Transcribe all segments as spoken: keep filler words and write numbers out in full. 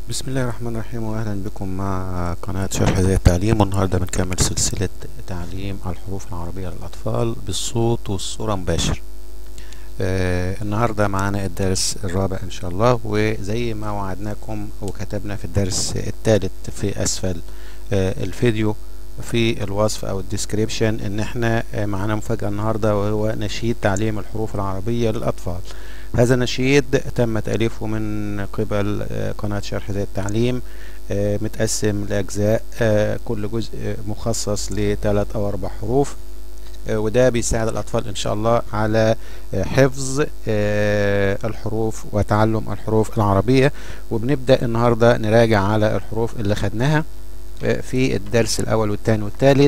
بسم الله الرحمن الرحيم، واهلا بكم مع قناة شرح زي التعليم. والنهاردة بنكمل سلسلة تعليم الحروف العربية للأطفال بالصوت والصورة مباشر. آه النهاردة معانا الدرس الرابع إن شاء الله، وزي ما وعدناكم وكتبنا في الدرس الثالث في أسفل آه الفيديو في الوصف أو الديسكريبشن إن احنا آه معانا مفاجأة النهاردة، وهو نشيد تعليم الحروف العربية للأطفال. هذا النشيد تم تأليفه من قبل قناة شرح زي التعليم، متقسم لأجزاء، كل جزء مخصص لثلاث أو أربع حروف، وده بيساعد الأطفال إن شاء الله على حفظ الحروف وتعلم الحروف العربية. وبنبدأ النهاردة نراجع على الحروف اللي خدناها في الدرس الأول والثاني والثالث.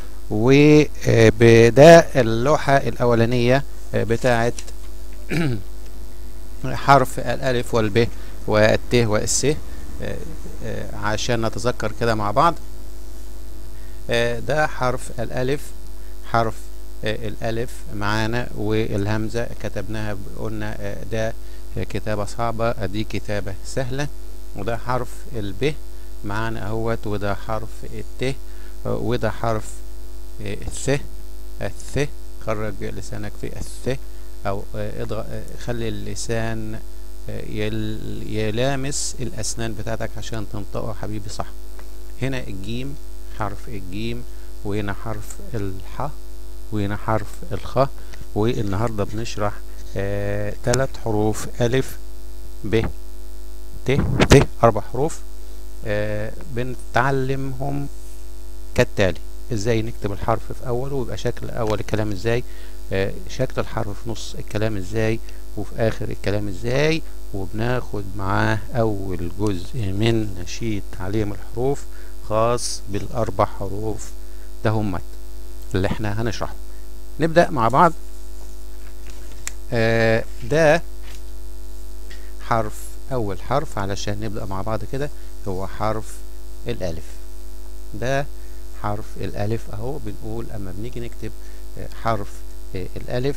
وبدا اللوحة الأولانية بتاعت حرف الألف والب والت والس، عشان نتذكر كده مع بعض. ده حرف الألف، حرف الألف معانا، والهمزة كتبناها قلنا ده كتابة صعبة، دي كتابة سهلة. وده حرف الب معانا اهوت، وده حرف الت، وده حرف الث. الث خرج لسانك في الث، او خلي اللسان يلامس الاسنان بتاعتك عشان تنطقه حبيبي صح. هنا الجيم، حرف الجيم، وهنا حرف الح، وهنا حرف الخ. والنهارده بنشرح آه ثلاث حروف الف ب ت ث، اربع حروف آه بنتعلمهم كالتالي. ازاي نكتب الحرف في اوله ويبقى شكل اول الكلام ازاي، آه شكل الحرف في نص الكلام ازاي، وفي اخر الكلام ازاي. وبناخد معاه اول جزء من نشيد تعليم الحروف خاص بالاربع حروف ده همت اللي احنا هنشرحه. نبدأ مع بعض. آه ده حرف، اول حرف علشان نبدأ مع بعض كده هو حرف الالف. ده حرف الالف اهو. بنقول اما بنيجي نكتب حرف الالف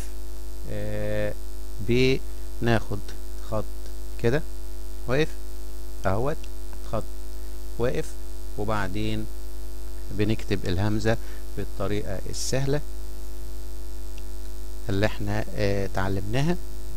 بناخد خط كده واقف اهوت، خط واقف، وبعدين بنكتب الهمزة بالطريقة السهلة اللي احنا اه تعلمناها.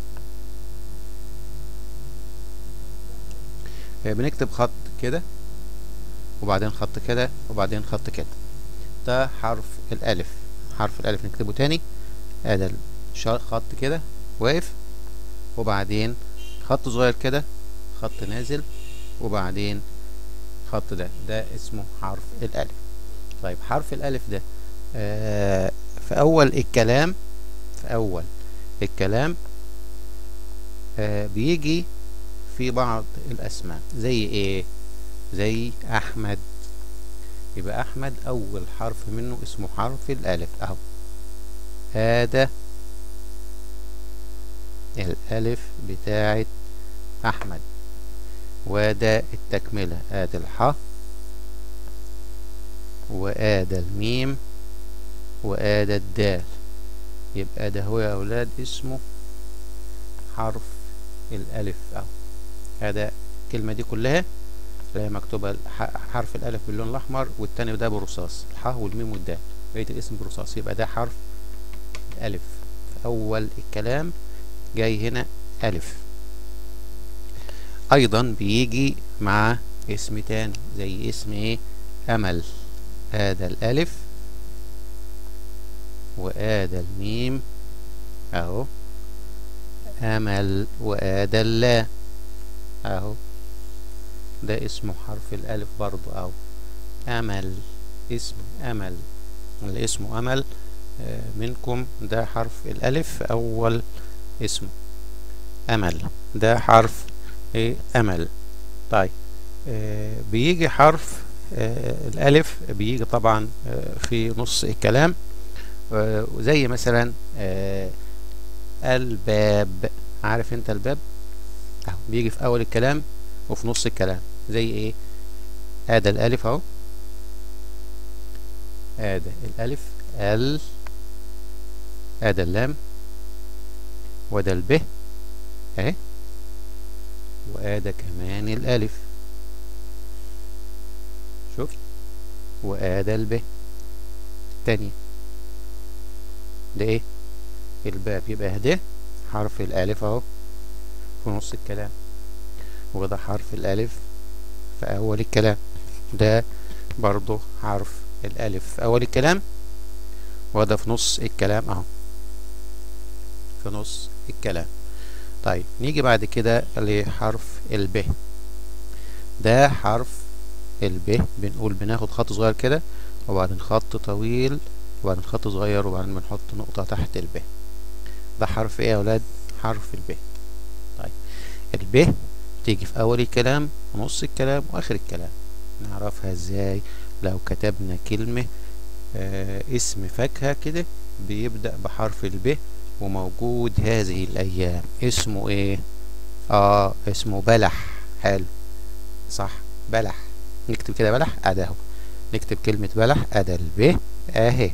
اه بنكتب خط كده، وبعدين خط كده، وبعدين خط كده. ده حرف الالف. حرف الالف نكتبه تاني، ادي خط كده واقف، وبعدين خط صغير كده، خط نازل، وبعدين خط ده ده اسمه حرف الالف. طيب حرف الالف ده آه في اول الكلام، في اول الكلام آه بيجي في بعض الاسماء زي ايه؟ زي احمد. يبقى احمد اول حرف منه اسمه حرف الالف اهو. هذا الالف بتاعت احمد، وده التكملة، ادي الح، وادي الميم، وادي الدال. يبقى ده هو يا اولاد اسمه حرف الالف اهو. هذا الكلمة دي كلها اللي هي مكتوبة حرف الالف باللون الاحمر، والتاني ده بالرصاص، الح والميم والدال، بقية الاسم بالرصاص. يبقى ده حرف الالف في اول الكلام، جاي هنا الف. ايضا بيجي مع اسم تاني زي اسم ايه؟ امل. هذا الالف، وآدى الميم اهو، امل، وآدى اللا اهو. ده اسمه حرف الالف برضو اهو، امل، اسم امل. اللي اسمه امل آه منكم ده حرف الالف اول اسمه امل، ده حرف ايه؟ امل. طيب آه بيجي حرف آه الالف بيجي طبعا آه في نص الكلام، آه زي مثلا آه الباب. عارف انت الباب اهو، بيجي في اول الكلام وفي نص الكلام. زي ايه؟ ادي الالف اهو، ادي الالف، ال، ادي اللام، وده الب اهي، وادي كمان الالف شفت؟ وآدى الب التانية ده ايه؟ الباب. يبقى ده حرف الألف اهو في نص الكلام، وده حرف الألف في أول الكلام، ده برضو حرف الألف في أول الكلام، وده في نص الكلام اهو، في نص الكلام. طيب نيجي بعد كده لحرف الب. ده حرف الب، بنقول بناخد خط صغير كده وبعدين خط طويل وبعدين خط صغير وبعدين بنحط نقطة تحت الب. ده حرف ايه يا ولاد؟ حرف الب. طيب الب تيجي في اول الكلام ونص الكلام واخر الكلام. نعرفها ازاي؟ لو كتبنا كلمة آه اسم فاكهة كده بيبدأ بحرف الب وموجود هذه الايام، اسمه ايه؟ اه اسمه بلح. حلو صح، بلح. نكتب كده بلح ادي اهو، نكتب كلمة بلح ادي الب اهي،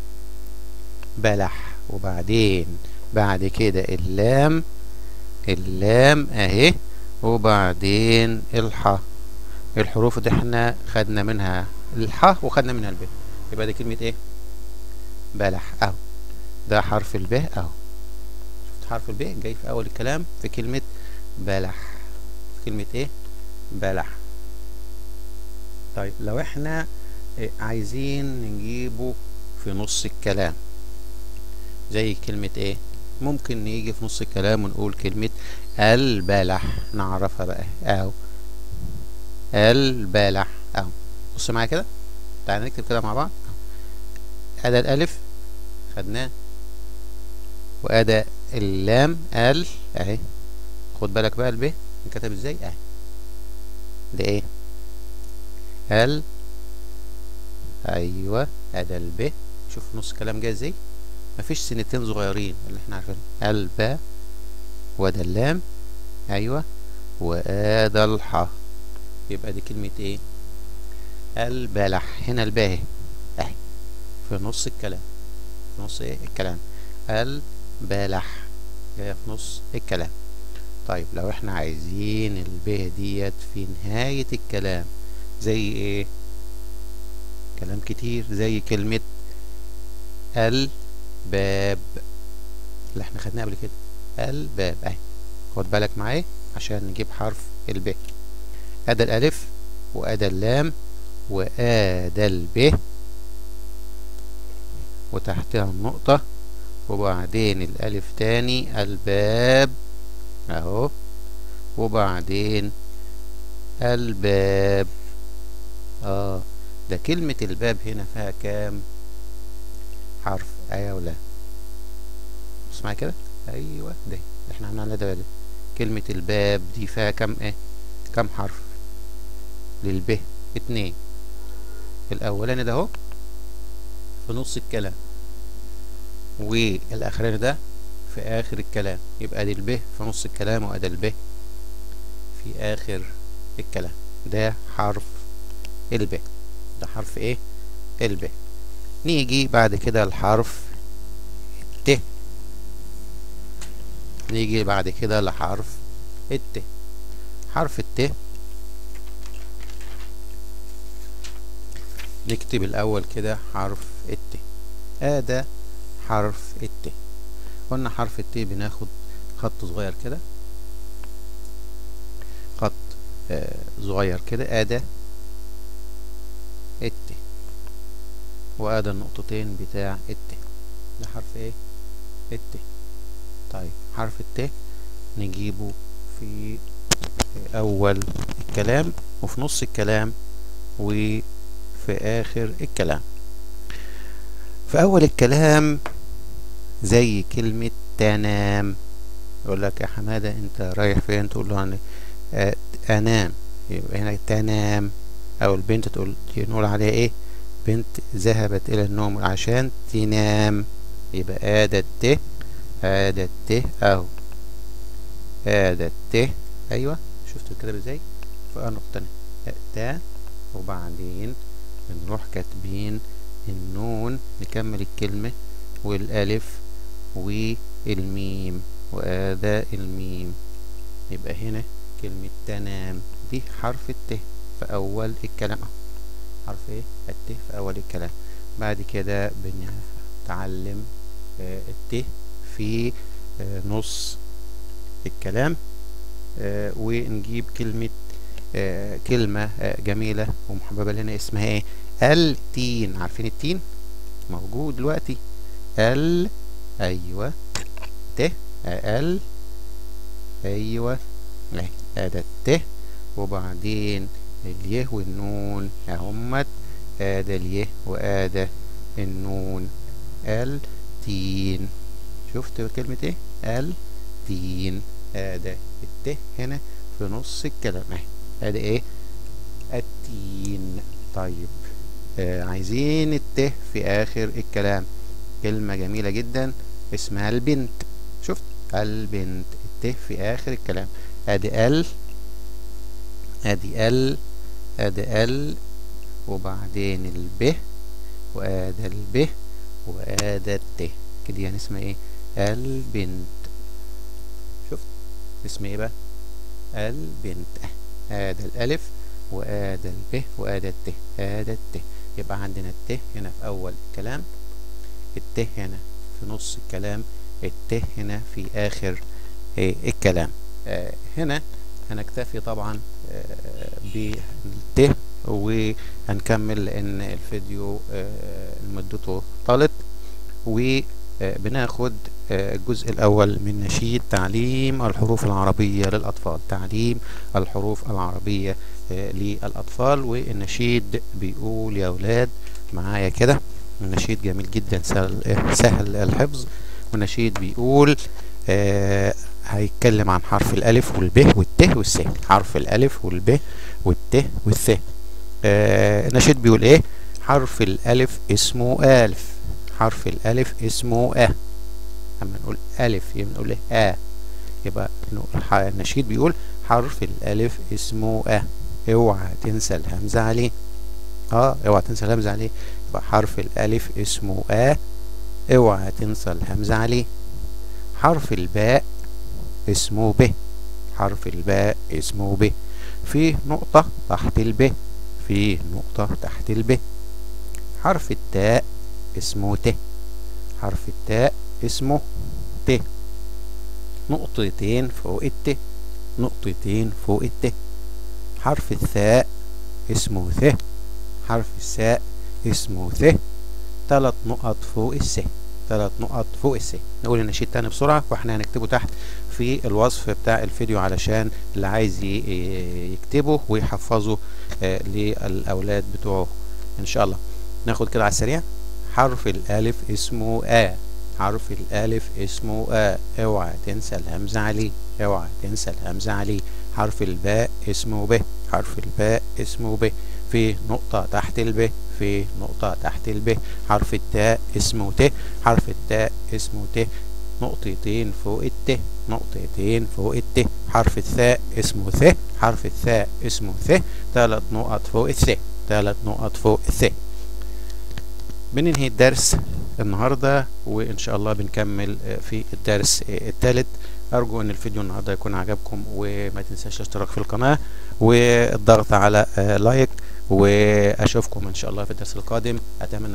بلح. وبعدين بعد كده اللام، اللام اهي، وبعدين الحاء. الحروف دي احنا خدنا منها الحاء وخدنا منها الب، يبقى دي كلمة ايه؟ بلح اهو. ده حرف الب اهو، شفت حرف الب جاي في اول الكلام في كلمة بلح، في كلمة ايه؟ بلح. طيب لو احنا عايزين نجيبه في نص الكلام زي كلمة ايه؟ ممكن نيجي في نص الكلام ونقول كلمة البلح. نعرفها بقى اهو، البلح اهو. بص معايا كده، تعالى نكتب كده مع بعض. ادى الالف خدناه، وادى اللام ال اهي. خد بالك بقى الب انكتب ازاي اهي، ده ايه؟ ال ايوه ادى الب. شوف نص الكلام جاي ازاي، مفيش سنتين صغيرين اللي احنا عارفينهم، الباء وادى اللام ايوه وادى الحاء. يبقى دي كلمة ايه؟ البلح. هنا الباء اهي اهي في نص الكلام، في نص ايه الكلام، البلح جاية في نص الكلام. طيب لو احنا عايزين الباء ديت في نهاية الكلام زي ايه؟ كلام كتير زي كلمة الباب اللي احنا خدناها قبل كده، الباب اهي. خد بالك معايا عشان نجيب حرف الب. ادى الالف وادى اللام وادى الب وتحتها النقطة وبعدين الالف تاني، الباب اهو، وبعدين الباب. اه ده كلمة الباب هنا فيها كام حرف؟ ايه ولا بص معايا كده، ايوه ده احنا عملنا ده, ده كلمة الباب دي فيها كام ايه؟ كام حرف للب؟ اتنين. الاولاني ده اهو في نص الكلام، والاخراني ده في اخر الكلام. يبقى دي الب في نص الكلام وادي الب في اخر الكلام. ده حرف الب، ده حرف ايه؟ الب. نيجي بعد كده الحرف الت. نيجي بعد كده لحرف الت. حرف الت نكتب الاول كده حرف الت. ادى حرف الت. قلنا حرف الت بناخد خط صغير كده، خط آه صغير كده، ادى الت وادى النقطتين بتاع الت. ده حرف ايه؟ الت. طيب حرف الت نجيبه في اول الكلام وفي نص الكلام وفي اخر الكلام. في اول الكلام زي كلمة تنام. يقول لك يا حمادة انت رايح فين؟ تقول له انا آه انام، يبقى هنا تنام. او البنت تقول نقول عليها ايه؟ بنت ذهبت الى النوم عشان تنام. يبقى ادى الت، ادى الت اهو، ادى الت ايوه. شفتوا كده ازاي؟ فوقها نقطتين تا، وبعدين بنروح كاتبين النون نكمل الكلمة والالف والميم وادى الميم. يبقى هنا كلمة تنام دي حرف الت في اول الكلام اهو. حرف ايه؟ الت في اول الكلام. بعد كده بنتعلم آه الت في آه نص الكلام، آه ونجيب كلمة آه كلمة آه جميلة ومحببة لنا اسمها ايه؟ التين. عارفين التين؟ موجود دلوقتي. ال ايوه ت ال ايوه اهي ادي الت، وبعدين اليه والنون اهمت، ادي اليه وادي النون. التين. شفت كلمة ايه؟ التين. ادي الت هنا في نص الكلام اهي، ادي ايه؟ التين. طيب آه عايزين الت في اخر الكلام. كلمة جميلة جدا اسمها البنت. شفت؟ البنت. الت في اخر الكلام، ادي ال ادي ال ادي ال وبعدين الب وادي الب وادي الت، كده يعني اسمها ايه؟ البنت. شفت اسم ايه بقى؟ البنت. ادي الالف وادي الب وادي الت، ادي الت. يبقى عندنا الت هنا في اول الكلام، الت هنا في نص الكلام، الت هنا في اخر إيه الكلام. آه هنا هنكتفي طبعا آه بالت، وهنكمل لان الفيديو آه مدته طالت، وبناخد آه الجزء الاول من نشيد تعليم الحروف العربية للاطفال. تعليم الحروف العربية آه للاطفال. والنشيد بيقول يا اولاد معايا كده، النشيد جميل جدا سهل, سهل الحفظ. والنشيد بيقول آه هيتكلم عن حرف الالف والب والت والث. حرف الالف والب والت والث. آه النشيد بيقول ايه؟ حرف الالف اسمه الف. حرف الالف اسمه ا. اما نقول الف يبقى نقول ايه؟ ا. يبقى النشيد بيقول حرف الالف اسمه ا، اوعى تنسى الهمزه عليه. اه اوعى تنسى الهمزه عليه. يبقى حرف الالف اسمه ا، اوعى تنسى الهمزه عليه. حرف الباء اسمه ب. حرف الباء اسمه ب، في نقطة تحت الب، في نقطة تحت الب. حرف التاء اسمه ت. حرف التاء اسمه ت، نقطتين فوق الت، نقطتين فوق الت. حرف الثاء اسمه ث. حرف الثاء اسمه ث، ثلاث نقط فوق الس، ثلاث نقط فوق الس. نقول النشيد تاني بسرعة واحنا هنكتبه تحت في الوصف بتاع الفيديو علشان اللي عايز يكتبه ويحفظه آه للأولاد بتوعه إن شاء الله. ناخد كده على السريع. حرف الألف اسمه آ. حرف الألف اسمه آ، اوعى تنسى الهمزة عليه، اوعى تنسى الهمزة عليه. حرف الباء اسمه ب. حرف الباء اسمه ب، في نقطة تحت الب، في نقطة تحت الب. حرف التاء اسمه ت. حرف التاء اسمه ت، نقطتين فوق الت، نقطتين فوق الت. حرف الثاء اسمه ث. حرف الثاء اسمه ث، ثلاث نقط فوق الث، ثلاث نقط فوق الث. بننهي الدرس النهارده، وان شاء الله بنكمل في الدرس الثالث. ارجو ان الفيديو النهارده يكون عجبكم، وما تنساش الاشتراك في القناه والضغط على لايك، واشوفكم ان شاء الله في الدرس القادم. اتمنى